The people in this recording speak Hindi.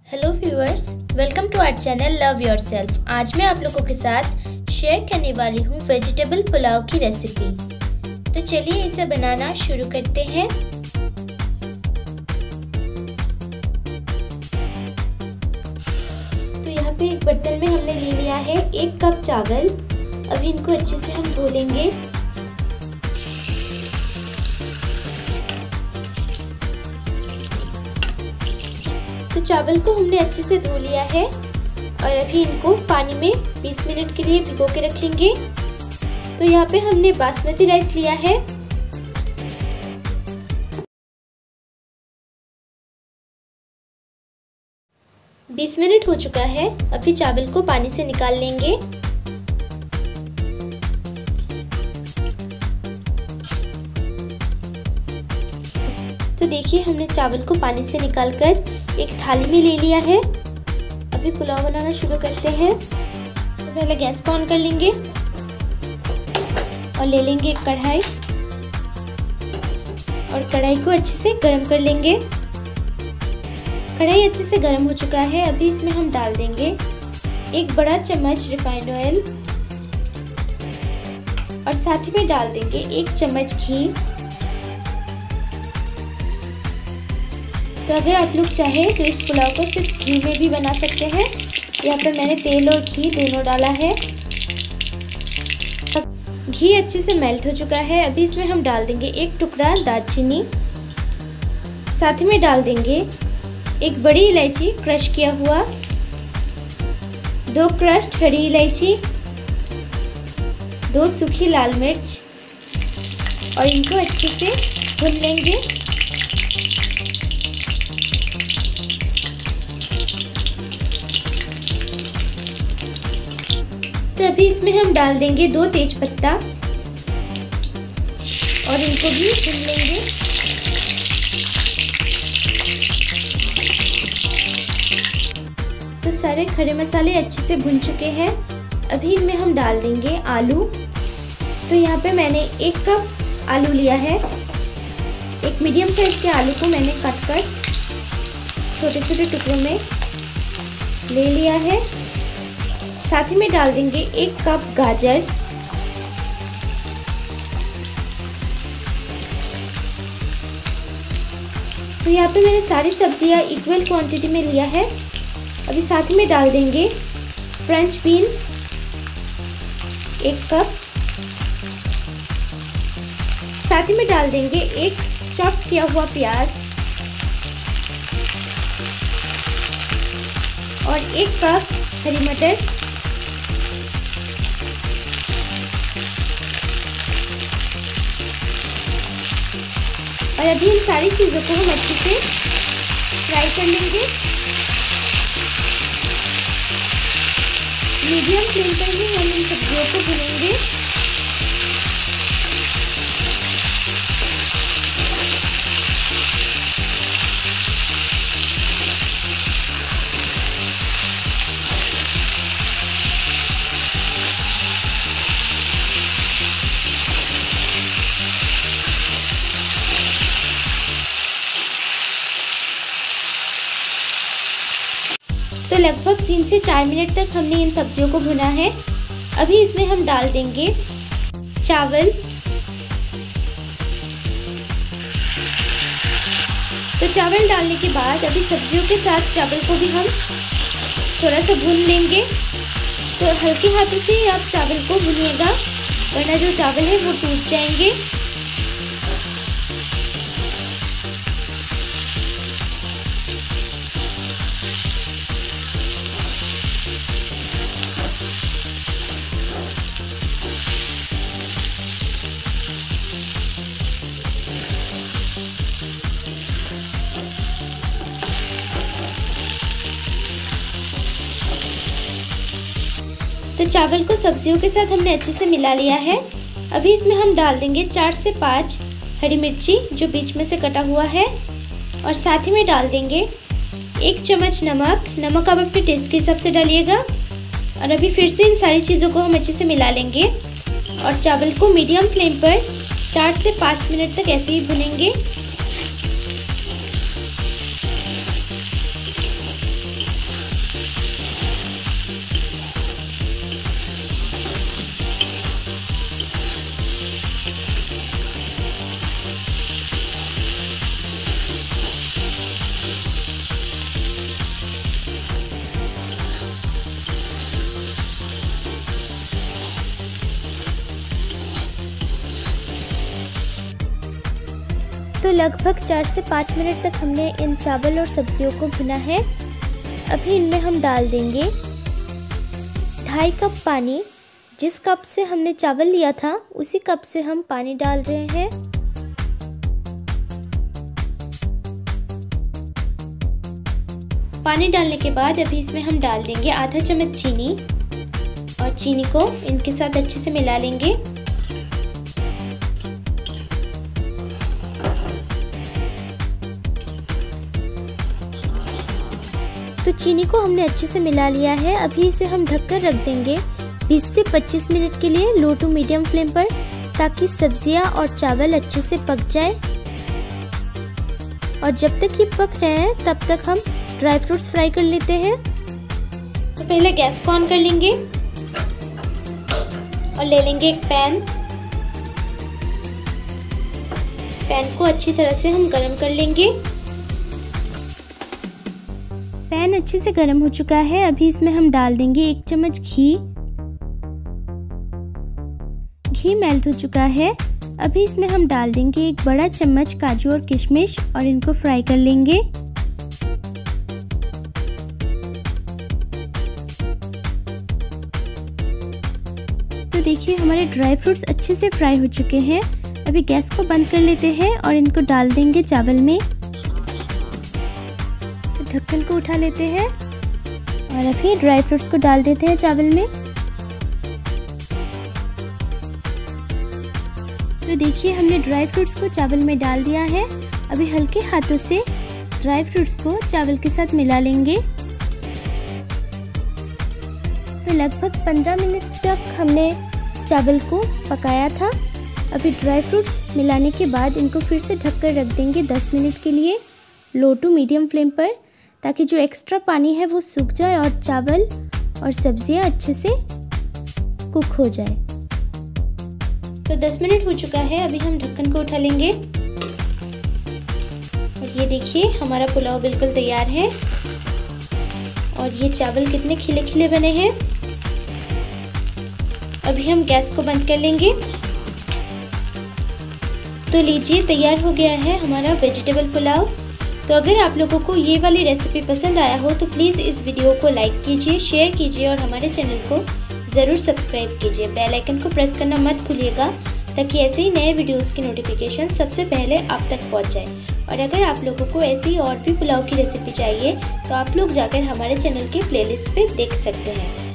Hello viewers, welcome to our channel love yourself. आज मैं आप लोगों के साथ शेयर करने वाली हूँ वेजिटेबल पुलाव की रेसिपी। तो चलिए इसे बनाना शुरू करते हैं। तो यहाँ पे एक बर्तन में हमने ले लिया है 1 कप चावल। अभी इनको अच्छे से हम धो लेंगे। तो चावल को हमने अच्छे से धो लिया है और अभी इनको पानी में 20 मिनट के लिए भिगो के रखेंगे। तो यहाँ पे हमने बासमती राइस लिया है। बीस मिनट हो चुका है। अभी चावल को पानी से निकाल लेंगे। तो देखिए हमने चावल को पानी से निकालकर एक थाली में ले लिया है। अभी पुलाव बनाना शुरू करते हैं। तो पहले गैस को ऑन कर लेंगे और ले लेंगे एक कढ़ाई और कढ़ाई को अच्छे से गर्म कर लेंगे। कढ़ाई अच्छे से गर्म हो चुका है। अभी इसमें हम डाल देंगे 1 बड़ा चम्मच रिफाइंड ऑयल और साथ ही में डाल देंगे 1 चम्मच घी। तो अगर आप लोग चाहें तो इस पुलाव को सिर्फ घी में भी बना सकते हैं। यहाँ पर मैंने तेल और घी दोनों डाला है। घी अच्छे से मेल्ट हो चुका है। अभी इसमें हम डाल देंगे 1 टुकड़ा दालचीनी। साथ ही में डाल देंगे 1 बड़ी इलायची क्रश किया हुआ, 2 क्रश्ड हरी इलायची, 2 सूखी लाल मिर्च और इनको अच्छे से भून लेंगे। तो अभी इसमें हम डाल देंगे 2 तेज पत्ता और इनको भी भून लेंगे। तो सारे खड़े मसाले अच्छे से भुन चुके हैं। अभी इनमें हम डाल देंगे आलू। तो यहाँ पे मैंने 1 कप आलू लिया है। एक मीडियम साइज के आलू को मैंने काट कर छोटे छोटे टुकड़ों में ले लिया है। साथ ही में डाल देंगे 1 कप गाजर, तो यहाँ पे मैंने सारी सब्जियाँ इक्वल क्वांटिटी में लिया है। अभी साथ ही में डाल देंगे फ्रेंच बीन्स 1 कप। साथ ही में डाल देंगे 1 चॉप किया हुआ प्याज और 1 कप हरी मटर। और अभी इन सारी चीज़ों को हम अच्छे से फ्राई कर लेंगे। मीडियम फ्लेम पर ही हम इन सब्जियों को भूनेंगे। तो लगभग 3 से 4 मिनट तक हमने इन सब्जियों को भुना है। अभी इसमें हम डाल देंगे चावल। तो चावल डालने के बाद अभी सब्जियों के साथ चावल को भी हम थोड़ा सा भून लेंगे। तो हल्के हाथों से आप चावल को भूनिएगा, वरना जो चावल है वो टूट जाएंगे। तो चावल को सब्जियों के साथ हमने अच्छे से मिला लिया है। अभी इसमें हम डाल देंगे 4 से 5 हरी मिर्ची जो बीच में से कटा हुआ है और साथ ही में डाल देंगे 1 चम्मच नमक। नमक आप अपने टेस्ट के हिसाब से डालिएगा। और अभी फिर से इन सारी चीज़ों को हम अच्छे से मिला लेंगे और चावल को मीडियम फ्लेम पर 4 से 5 मिनट तक ऐसे ही भुनेंगे। तो लगभग 4 से 5 मिनट तक हमने इन चावल और सब्जियों को भुना है। अभी इनमें हम डाल देंगे 2.5 कप पानी। जिस कप से हमने चावल लिया था उसी कप से हम पानी डाल रहे हैं। पानी डालने के बाद अभी इसमें हम डाल देंगे आधा चम्मच चीनी और चीनी को इनके साथ अच्छे से मिला लेंगे। तो चीनी को हमने अच्छे से मिला लिया है। अभी इसे हम ढककर रख देंगे 20 से 25 मिनट के लिए लो टू मीडियम फ्लेम पर, ताकि सब्जियां और चावल अच्छे से पक जाए। और जब तक ये पक रहे हैं तब तक हम ड्राई फ्रूट्स फ्राई कर लेते हैं। तो पहले गैस को ऑन कर लेंगे और ले लेंगे एक पैन को अच्छी तरह से हम गरम कर लेंगे। पैन अच्छे से गरम हो चुका है। अभी इसमें हम डाल देंगे 1 चम्मच घी मेल्ट हो चुका है। अभी इसमें हम डाल देंगे 1 बड़ा चम्मच काजू और किशमिश और इनको फ्राई कर लेंगे। तो देखिए हमारे ड्राई फ्रूट्स अच्छे से फ्राई हो चुके हैं। अभी गैस को बंद कर लेते हैं और इनको डाल देंगे चावल में। ढक्कन को उठा लेते हैं और अभी ड्राई फ्रूट्स को डाल देते हैं चावल में। तो देखिए हमने ड्राई फ्रूट्स को चावल में डाल दिया है। अभी हल्के हाथों से ड्राई फ्रूट्स को चावल के साथ मिला लेंगे। तो लगभग 15 मिनट तक हमने चावल को पकाया था। अभी ड्राई फ्रूट्स मिलाने के बाद इनको फिर से ढककर रख देंगे 10 मिनट के लिए लो टू मीडियम फ्लेम पर, ताकि जो एक्स्ट्रा पानी है वो सूख जाए और चावल और सब्जियां अच्छे से कुक हो जाए। तो 10 मिनट हो चुका है। अभी हम ढक्कन को उठा लेंगे और ये देखिए हमारा पुलाव बिल्कुल तैयार है। और ये चावल कितने खिले खिले बने हैं। अभी हम गैस को बंद कर लेंगे। तो लीजिए तैयार हो गया है हमारा वेजिटेबल पुलाव। तो अगर आप लोगों को ये वाली रेसिपी पसंद आया हो तो प्लीज़ इस वीडियो को लाइक कीजिए, शेयर कीजिए और हमारे चैनल को ज़रूर सब्सक्राइब कीजिए। बेल आइकन को प्रेस करना मत भूलिएगा, ताकि ऐसे ही नए वीडियोस की नोटिफिकेशन सबसे पहले आप तक पहुंच जाए। और अगर आप लोगों को ऐसी और भी पुलाव की रेसिपी चाहिए तो आप लोग जाकर हमारे चैनल के प्लेलिस्ट पे देख सकते हैं।